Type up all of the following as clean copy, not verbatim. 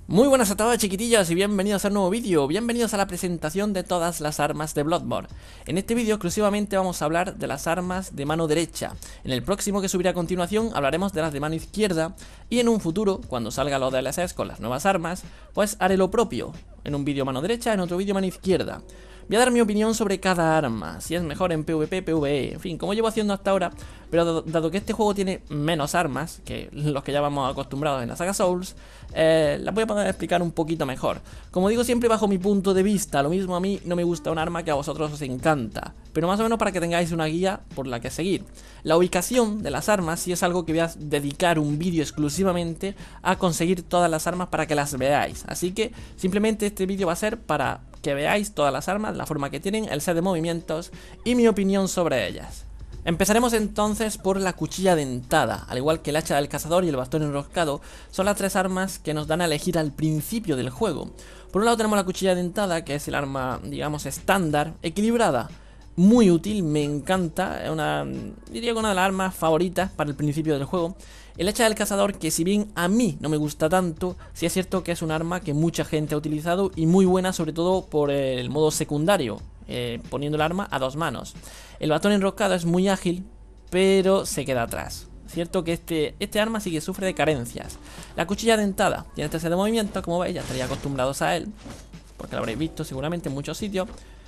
Muy buenas a todos, chiquitillos, y bienvenidos a un nuevo vídeo. Bienvenidos a la presentación de todas las armas de Bloodborne. En este vídeo exclusivamente vamos a hablar de las armas de mano derecha. En el próximo que subiré a continuación hablaremos de las de mano izquierda. Y en un futuro, cuando salga los DLCs con las nuevas armas, pues haré lo propio. En un vídeo mano derecha, en otro vídeo mano izquierda. Voy a dar mi opinión sobre cada arma, si es mejor en PvP, PvE, en fin, como llevo haciendo hasta ahora. Pero dado que este juego tiene menos armas que los que ya vamos acostumbrados en la saga Souls, las voy a poder explicar un poquito mejor. Como digo siempre bajo mi punto de vista, lo mismo a mí no me gusta un arma que a vosotros os encanta, pero más o menos para que tengáis una guía por la que seguir. La ubicación de las armas sí es algo que voy a dedicar un vídeo exclusivamente a conseguir todas las armas para que las veáis. Así que simplemente este vídeo va a ser para que veáis todas las armas, la forma que tienen, el set de movimientos y mi opinión sobre ellas. Empezaremos entonces por la cuchilla dentada. Al igual que el hacha del cazador y el bastón enroscado, son las tres armas que nos dan a elegir al principio del juego. Por un lado tenemos la cuchilla dentada, que es el arma, digamos, estándar, equilibrada, muy útil, me encanta, diría que una de las armas favoritas para el principio del juego. El hacha del cazador, que si bien a mí no me gusta tanto, sí es cierto que es un arma que mucha gente ha utilizado y muy buena, sobre todo por el modo secundario, poniendo el arma a dos manos. El bastón enroscado es muy ágil, pero se queda atrás. Cierto que este arma sí que sufre de carencias. La cuchilla dentada tiene este set de movimiento, como veis, ya estaréis acostumbrados a él, porque lo habréis visto seguramente en muchos sitios.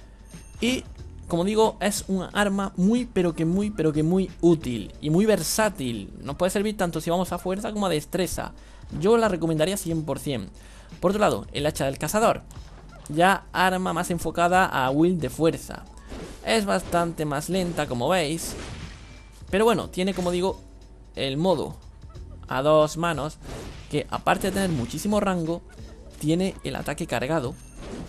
Y como digo, es un arma muy pero que muy útil y muy versátil. Nos puede servir tanto si vamos a fuerza como a destreza. Yo la recomendaría 100%. Por otro lado, el hacha del cazador, ya arma más enfocada a build de fuerza. Es bastante más lenta, como veis, pero bueno, tiene, como digo, el modo a dos manos, que aparte de tener muchísimo rango, tiene el ataque cargado,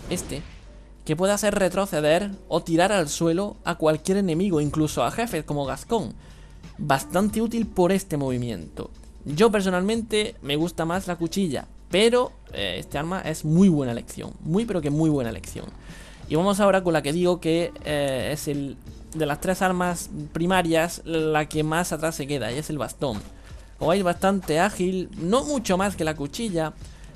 que puede hacer retroceder o tirar al suelo a cualquier enemigo, incluso a jefes como Gascón. Bastante útil por este movimiento. Yo personalmente me gusta más la cuchilla, pero este arma es muy buena elección, muy pero que muy buena elección. Y vamos ahora con la que digo que es de las tres armas primarias la que más atrás se queda, y es el bastón. Como veis, bastante ágil, no mucho más que la cuchilla.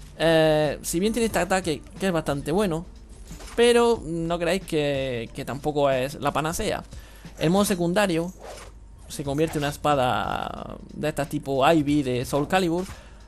Si bien tiene este ataque que es bastante bueno, pero no creáis que tampoco es la panacea. El modo secundario se convierte en una espada de esta tipo Ivy de Soul Calibur,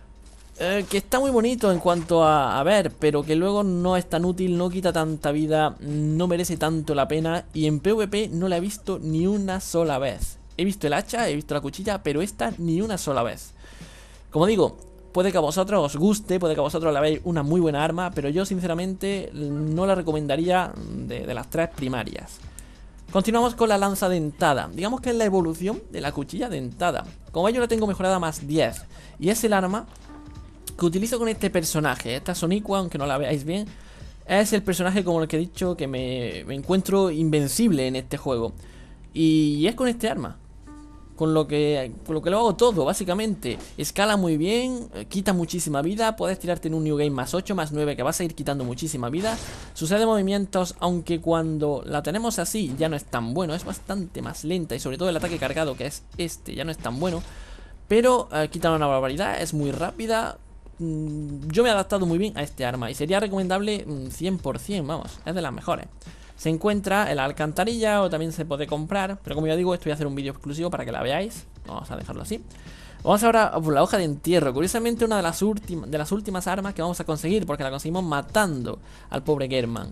que está muy bonito en cuanto a ver, pero que luego no es tan útil, no quita tanta vida, no merece tanto la pena. Y en PvP no la he visto ni una sola vez. He visto el hacha, he visto la cuchilla, pero esta ni una sola vez. Como digo, puede que a vosotros os guste, puede que a vosotros la veáis una muy buena arma, pero yo sinceramente no la recomendaría de las tres primarias. Continuamos con la lanza dentada. Digamos que es la evolución de la cuchilla dentada. Como veis, yo la tengo mejorada más 10. Y es el arma que utilizo con este personaje. Esta Soniqua, aunque no la veáis bien, es el personaje como el que he dicho que me encuentro invencible en este juego. Y es con este arma con lo que lo hago todo, básicamente. Escala muy bien, quita muchísima vida. Puedes tirarte en un New Game más 8, más 9, que vas a ir quitando muchísima vida. Sucede de movimientos, aunque cuando la tenemos así ya no es tan bueno, es bastante más lenta. Y sobre todo el ataque cargado, que es ya no es tan bueno, pero quita una barbaridad, es muy rápida. Yo me he adaptado muy bien a este arma y sería recomendable 100%, vamos, es de las mejores. Se encuentra en la alcantarilla o también se puede comprar, pero como ya digo, esto voy a hacer un vídeo exclusivo para que la veáis. Vamos a dejarlo así. Vamos ahora por la hoja de entierro. Curiosamente una de las últimas armas que vamos a conseguir, porque la conseguimos matando al pobre Gehrman.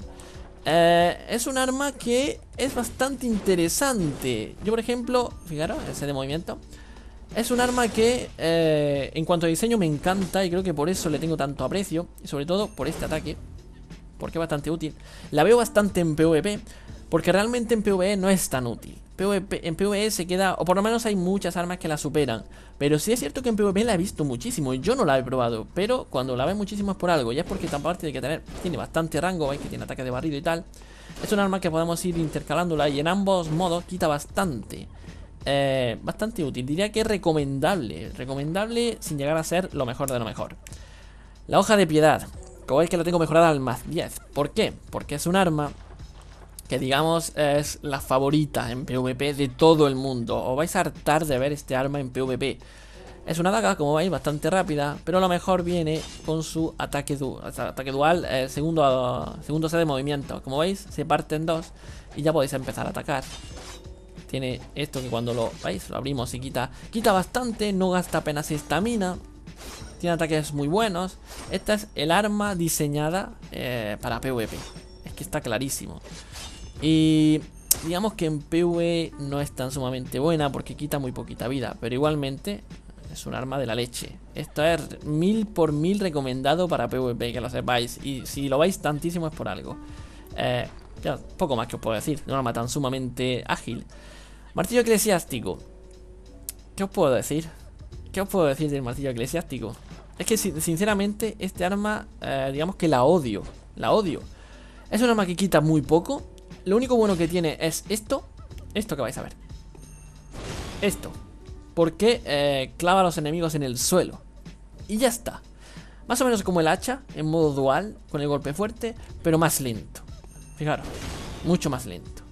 Es un arma que es bastante interesante. Yo, por ejemplo, fijaros, ese de movimiento. Es un arma que en cuanto a diseño me encanta y creo que por eso le tengo tanto aprecio. Y sobre todo por este ataque, porque es bastante útil. La veo bastante en PvP, porque realmente en PvE no es tan útil. En PvE se queda, o por lo menos hay muchas armas que la superan. Pero sí es cierto que en PvP la he visto muchísimo y yo no la he probado. Pero cuando la ves muchísimo es por algo, y es porque aparte de que tiene bastante rango, veis que tiene ataque de barrido y tal. Es un arma que podemos ir intercalándola y en ambos modos quita bastante. Bastante útil, diría que es recomendable sin llegar a ser lo mejor de lo mejor. La hoja de piedad, como veis que la tengo mejorada al más 10. ¿Por qué? Porque es un arma que digamos es la favorita en PvP de todo el mundo. Os vais a hartar de ver este arma en PvP. Es una daga, como veis, bastante rápida, pero lo mejor viene con su ataque dual, segundo set de movimiento. Como veis, se parte en dos y ya podéis empezar a atacar. Tiene esto que cuando lo veis, lo abrimos y quita bastante, no gasta apenas estamina. Tiene ataques muy buenos. Esta es el arma diseñada para PvP. Es que está clarísimo. Y digamos que en PvE no es tan sumamente buena porque quita muy poquita vida, pero igualmente es un arma de la leche. Esto es 1000 por 1000 recomendado para PvP, que lo sepáis. Y si lo veis tantísimo es por algo. Ya, poco más que os puedo decir. Un arma tan sumamente ágil. Martillo eclesiástico. ¿Qué os puedo decir? ¿Qué os puedo decir del martillo eclesiástico? Es que sinceramente este arma, digamos que la odio. La odio. Es un arma que quita muy poco. Lo único bueno que tiene es esto. Esto que vais a ver. Esto. Porque clava a los enemigos en el suelo. Y ya está. Más o menos como el hacha, en modo dual, con el golpe fuerte, pero más lento. Fijaros, mucho más lento.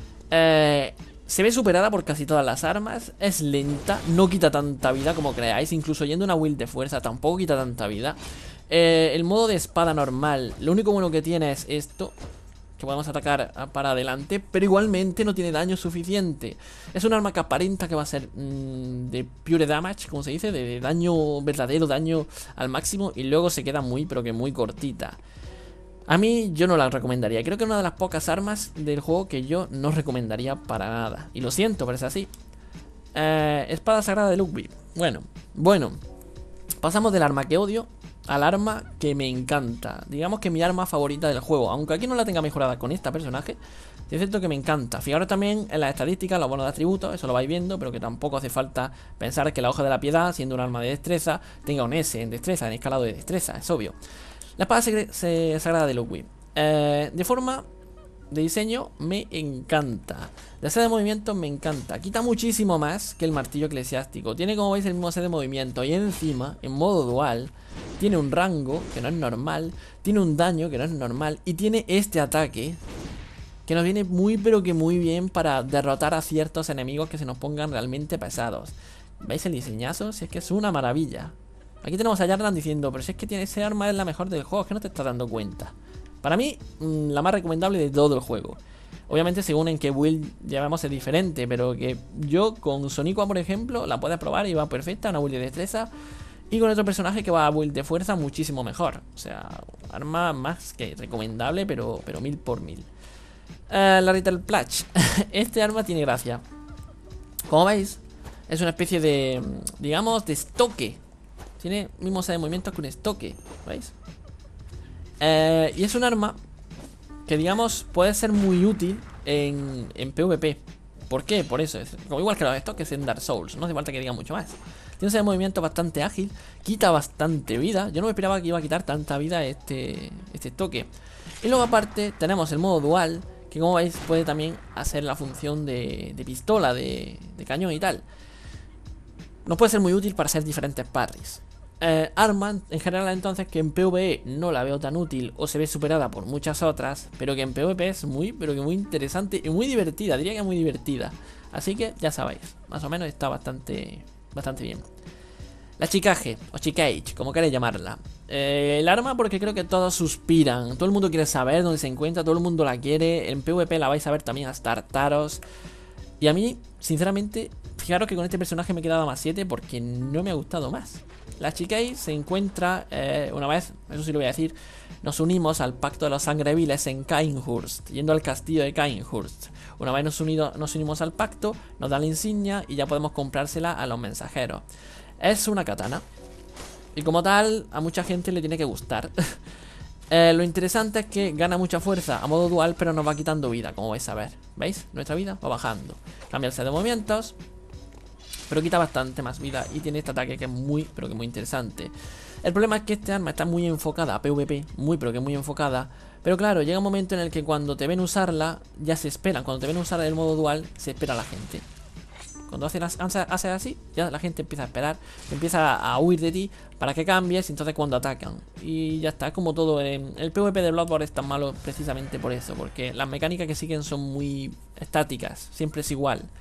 Se ve superada por casi todas las armas. Es lenta, no quita tanta vida como creáis. Incluso yendo una build de fuerza tampoco quita tanta vida. El modo de espada normal, lo único bueno que tiene es esto, que podemos atacar para adelante, pero igualmente no tiene daño suficiente. Es un arma que aparenta que va a ser de pure damage, como se dice, de daño verdadero, daño al máximo, y luego se queda muy, pero que muy cortita. A mí yo no la recomendaría. Creo que es una de las pocas armas del juego que yo no recomendaría para nada. Y lo siento, pero es así. Espada sagrada de Ludwig. Bueno. Pasamos del arma que odio al arma que me encanta. Digamos que mi arma favorita del juego. Aunque aquí no la tenga mejorada con este personaje, es cierto que me encanta. Fijaros también en las estadísticas, los bonos de atributos. Eso lo vais viendo, pero que tampoco hace falta pensar que la hoja de la piedad, siendo un arma de destreza, tenga un S en destreza, en escalado de destreza. Es obvio. La espada sagrada de Ludwig. De forma de diseño me encanta. De set de movimiento me encanta. Quita muchísimo más que el martillo eclesiástico. Tiene, como veis, el mismo set de movimiento. Y encima, en modo dual, tiene un rango que no es normal. Tiene un daño que no es normal. Y tiene este ataque que nos viene muy pero que muy bien para derrotar a ciertos enemigos que se nos pongan realmente pesados. ¿Veis el diseñazo? Si es que es una maravilla. Aquí tenemos a Jarlan diciendo, pero si es que tiene ese arma es la mejor del juego, es que no te estás dando cuenta. Para mí, la más recomendable de todo el juego. Obviamente según en qué build llevamos es diferente, pero que yo con Soniqua, por ejemplo, la puedes probar y va perfecta, una build de destreza. Y con otro personaje que va a build de fuerza muchísimo mejor. O sea, arma más que recomendable, pero 1000 por 1000. La Ritual Plach. Este arma tiene gracia. Como veis, es una especie de, digamos, de estoque. Tiene mismo set de movimientos que un estoque, ¿veis? Y es un arma que, digamos, puede ser muy útil en PvP. ¿Por qué? Por eso, es como igual que los estoques en Dark Souls. No hace falta que diga mucho más. Tiene un set de movimiento bastante ágil, quita bastante vida. Yo no me esperaba que iba a quitar tanta vida este estoque. Y luego aparte tenemos el modo dual, que como veis puede también hacer la función de pistola, de cañón y tal. Nos puede ser muy útil para hacer diferentes parries. Arma en general entonces que en PvE no la veo tan útil o se ve superada por muchas otras, pero que en PvP es muy, pero que muy interesante y muy divertida, diría que muy divertida. Así que ya sabéis, más o menos está bastante bien. La Chikage, o Chikage, como queréis llamarla. El arma porque creo que todos suspiran, todo el mundo quiere saber dónde se encuentra, todo el mundo la quiere. En PvP la vais a ver también hasta Tartaros. Y a mí, sinceramente, fijaros que con este personaje me he quedado a más 7 porque no me ha gustado más. La Chikage se encuentra, una vez, eso sí lo voy a decir, nos unimos al pacto de los sangreviles en Cainhurst, yendo al castillo de Cainhurst. Una vez nos unimos al pacto, nos da la insignia y ya podemos comprársela a los mensajeros. Es una katana y como tal a mucha gente le tiene que gustar. Lo interesante es que gana mucha fuerza a modo dual, pero nos va quitando vida, como vais a ver. ¿Veis? Nuestra vida va bajando. Cambia el set de movimientos, pero quita bastante más vida y tiene este ataque que es muy, pero que muy interesante. El problema es que este arma está muy enfocada a PvP, muy, pero que muy enfocada. Pero claro, llega un momento en el que cuando te ven usarla, ya se esperan. Cuando te ven usar el modo dual, se espera a la gente. Cuando hace así, ya la gente empieza a esperar, empieza a huir de ti para que cambies, y entonces cuando atacan. Y ya está, como todo. El PvP de Bloodborne es tan malo precisamente por eso, porque las mecánicas que siguen son muy estáticas, siempre es igual.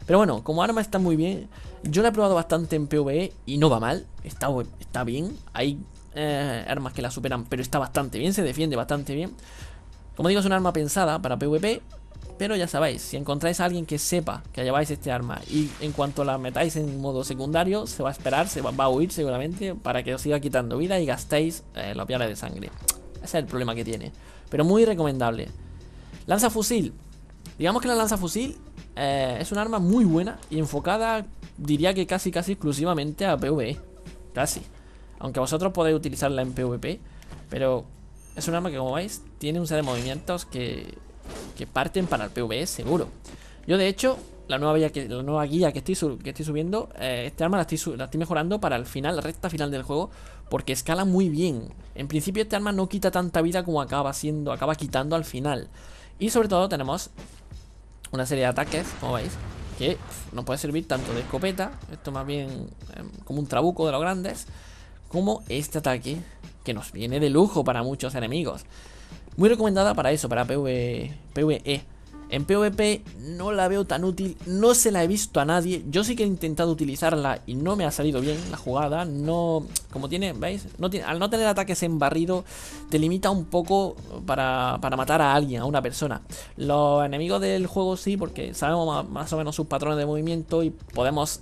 Pero bueno, como arma está muy bien. Yo la he probado bastante en PvE y no va mal. Está bien. Hay armas que la superan, pero está bastante bien. Se defiende bastante bien. Como digo, es un arma pensada para PvP. Pero ya sabéis, si encontráis a alguien que sepa que lleváis este arma y en cuanto la metáis en modo secundario, se va a esperar, va a huir seguramente para que os siga quitando vida y gastéis los viales de sangre. Ese es el problema que tiene. Pero muy recomendable. Lanzafusil. Digamos que la lanzafusil es un arma muy buena y enfocada, diría que casi exclusivamente a PvE. Casi. Aunque vosotros podéis utilizarla en PvP, pero es un arma que, como veis, tiene un set de movimientos que parten para el PvE seguro. Yo, de hecho, la nueva guía que estoy subiendo, este arma la estoy mejorando para el final, la recta final del juego, porque escala muy bien. En principio este arma no quita tanta vida como acaba quitando al final. Y sobre todo tenemos una serie de ataques, como veis, que nos puede servir tanto de escopeta, esto más bien como un trabuco de los grandes, como este ataque que nos viene de lujo para muchos enemigos. Muy recomendada para eso, para PvE. En PvP no la veo tan útil, no se la he visto a nadie. Yo sí que he intentado utilizarla y no me ha salido bien la jugada. No, como tiene, ¿veis? Al no tener ataques en barrido, te limita un poco para matar a alguien, a una persona. Los enemigos del juego sí, porque sabemos más o menos sus patrones de movimiento y podemos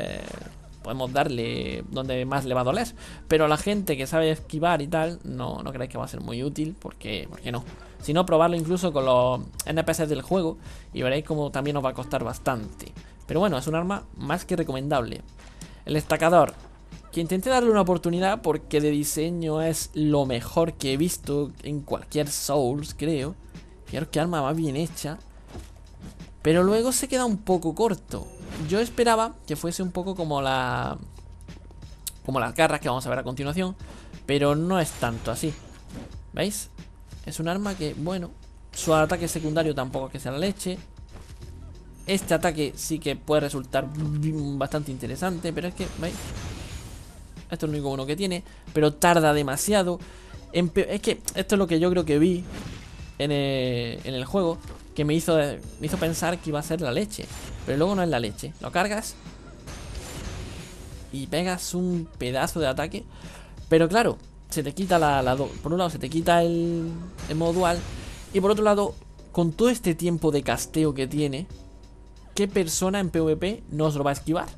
darle donde más le va a doler. Pero a la gente que sabe esquivar y tal, no creéis que va a ser muy útil, porque no. Si no, probarlo incluso con los NPCs del juego y veréis como también os va a costar bastante. Pero bueno, es un arma más que recomendable. El destacador, que intenté darle una oportunidad porque de diseño es lo mejor que he visto en cualquier Souls, creo. Fijaros qué arma más bien hecha. Pero luego se queda un poco corto. Yo esperaba que fuese un poco como las garras que vamos a ver a continuación, pero no es tanto así. ¿Veis? Es un arma que, bueno, su ataque secundario tampoco es que sea la leche. Este ataque sí que puede resultar bastante interesante, pero es que, ¿veis? Esto es lo único bueno que tiene, pero tarda demasiado. Es que esto es lo que yo creo que vi en el juego, que me hizo pensar que iba a ser la leche. Pero luego no es la leche. Lo cargas y pegas un pedazo de ataque. Pero claro, se te quita por un lado se te quita el modo dual, y por otro lado, con todo este tiempo de casteo que tiene, ¿qué persona en PvP no os lo va a esquivar?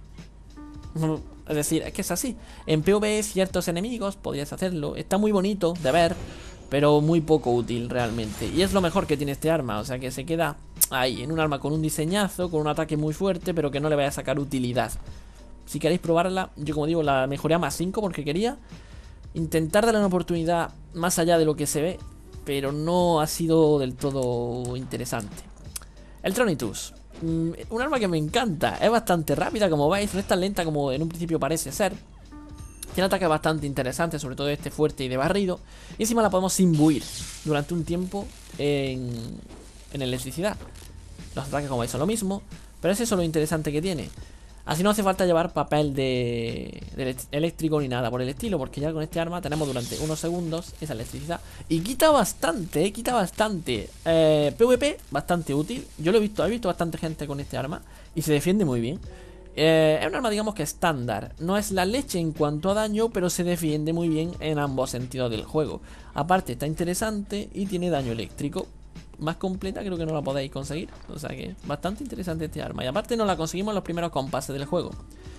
Es decir, es que es así. En PvE ciertos enemigos podrías hacerlo. Está muy bonito de ver, pero muy poco útil realmente. Y es lo mejor que tiene este arma. O sea que se queda ahí, en un arma con un diseñazo, con un ataque muy fuerte, pero que no le vaya a sacar utilidad. Si queréis probarla, yo como digo, la mejoré a +5 porque quería intentar darle una oportunidad más allá de lo que se ve, pero no ha sido del todo interesante. El Tronitus, un arma que me encanta. Es bastante rápida, como veis, no es tan lenta como en un principio parece ser. Tiene ataques bastante interesantes, sobre todo este fuerte y de barrido. Y encima la podemos imbuir durante un tiempo en electricidad. Los ataques, como veis, son lo mismo, pero es eso lo interesante que tiene. Así no hace falta llevar papel de eléctrico ni nada por el estilo, porque ya con este arma tenemos durante unos segundos esa electricidad. Y quita bastante, quita bastante. PvP, bastante útil. Yo he visto bastante gente con este arma y se defiende muy bien. Es un arma, digamos que estándar. No es la leche en cuanto a daño, pero se defiende muy bien en ambos sentidos del juego. Aparte está interesante y tiene daño eléctrico. Más completa creo que no la podéis conseguir. O sea que bastante interesante este arma. Y aparte no la conseguimos en los primeros compases del juego.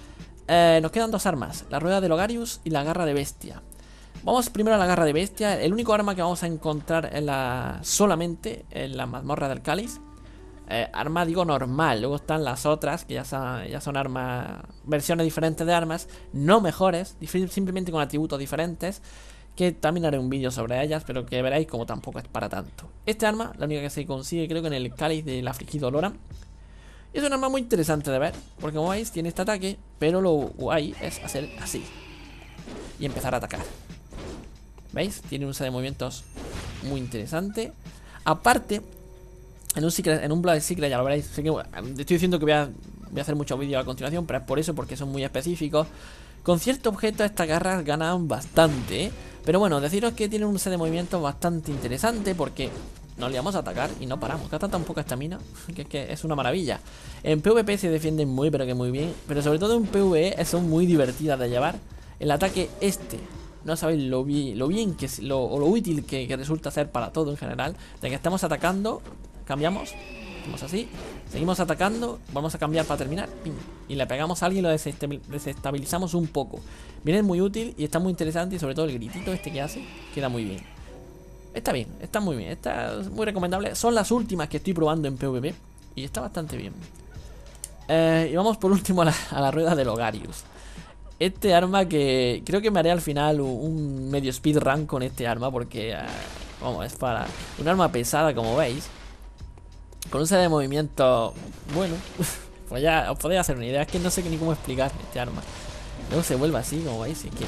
Nos quedan dos armas, la rueda de Logarius y la garra de bestia. Vamos primero a la garra de bestia. El único arma que vamos a encontrar solamente en la mazmorra del cáliz. Arma digo normal. Luego están las otras que ya son armas, versiones diferentes de armas, no mejores, simplemente con atributos diferentes, que también haré un vídeo sobre ellas, pero que veréis como tampoco es para tanto. Este arma, la única que se consigue creo que en el cáliz del afligido Loran. Y es un arma muy interesante de ver, porque como veis tiene este ataque, pero lo guay es hacer así y empezar a atacar. ¿Veis? Tiene un set de movimientos muy interesante. Aparte, en un Blood Secret, ya lo veréis. Sé que, estoy diciendo que voy a hacer muchos vídeos a continuación, pero es por eso, porque son muy específicos. Con cierto objeto estas garras ganan bastante, ¿eh? Pero bueno, deciros que tienen un set de movimientos bastante interesante, porque nos liamos a atacar y no paramos. Gasta tan poca estamina que es una maravilla. En PvP se defienden muy pero que muy bien, pero sobre todo en PvE son muy divertidas de llevar. El ataque no sabéis lo bien que es, lo útil que resulta ser para todo en general. De que estamos atacando, cambiamos, hacemos así, seguimos atacando, vamos a cambiar para terminar, ¡pim! Y le pegamos a alguien y lo desestabilizamos un poco. Viene muy útil y está muy interesante, y sobre todo el gritito que hace, queda muy bien. Está bien, está muy bien, está muy recomendable. Son las últimas que estoy probando en PvP y está bastante bien. Y vamos por último a la rueda del Logarius. Este arma que creo que me haré al final un medio speedrun con este arma, porque vamos, es para un arma pesada, como veis, con un set de movimiento bueno. Pues ya os podéis hacer una idea. Es que no sé ni cómo explicar este arma. Luego se vuelve así, como veis, es que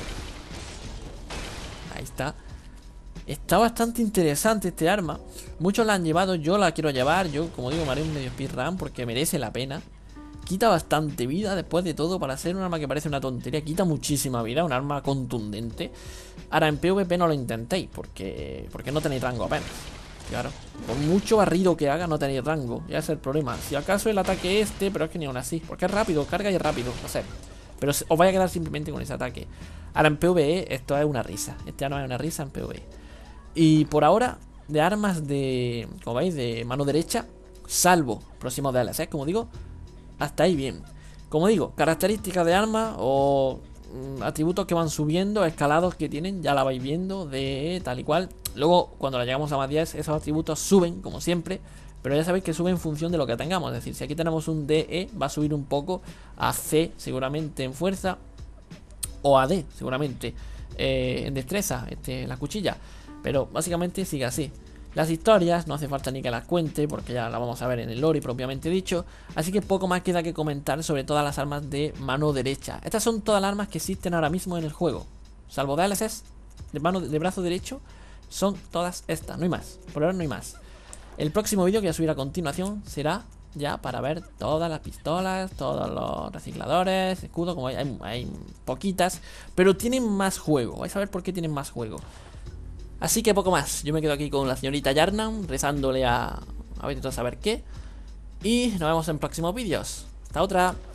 ahí está. Está bastante interesante este arma. Muchos la han llevado, yo la quiero llevar. Yo, como digo, me haré un medio speedrun porque merece la pena. Quita bastante vida después de todo. Para ser un arma que parece una tontería, quita muchísima vida, un arma contundente. Ahora en PvP no lo intentéis porque no tenéis rango apenas. Claro, por mucho barrido que haga no tenéis rango. Ya es el problema. Si acaso el ataque pero es que ni aún así, porque es rápido, carga y es rápido, no sé. Pero os vais a quedar simplemente con ese ataque. Ahora en PvE esto es una risa. Este arma es una risa en PvE. Y por ahora, de armas como veis, de mano derecha, salvo próximos DLC, como digo, hasta ahí bien. Como digo, características de armas o atributos que van subiendo, escalados que tienen, ya la vais viendo de tal y cual. Luego, cuando la llegamos a más 10, esos atributos suben, como siempre. Pero ya sabéis que sube en función de lo que tengamos. Es decir, si aquí tenemos un DE, va a subir un poco a C, seguramente en fuerza, o a D, seguramente en destreza, la cuchilla. Pero básicamente sigue así. Las historias no hace falta ni que las cuente, porque ya las vamos a ver en el lore propiamente dicho. Así que poco más queda que comentar sobre todas las armas de mano derecha. Estas son todas las armas que existen ahora mismo en el juego. Salvo DLCs de brazo derecho, son todas estas, no hay más. Por ahora no hay más. El próximo vídeo que voy a subir a continuación será ya para ver todas las pistolas, todos los recicladores, escudos, como hay poquitas, pero tienen más juego. Vais a ver por qué tienen más juego. Así que poco más, yo me quedo aquí con la señorita Yarnam, rezándole a ver a saber qué. Y nos vemos en próximos vídeos. Hasta otra.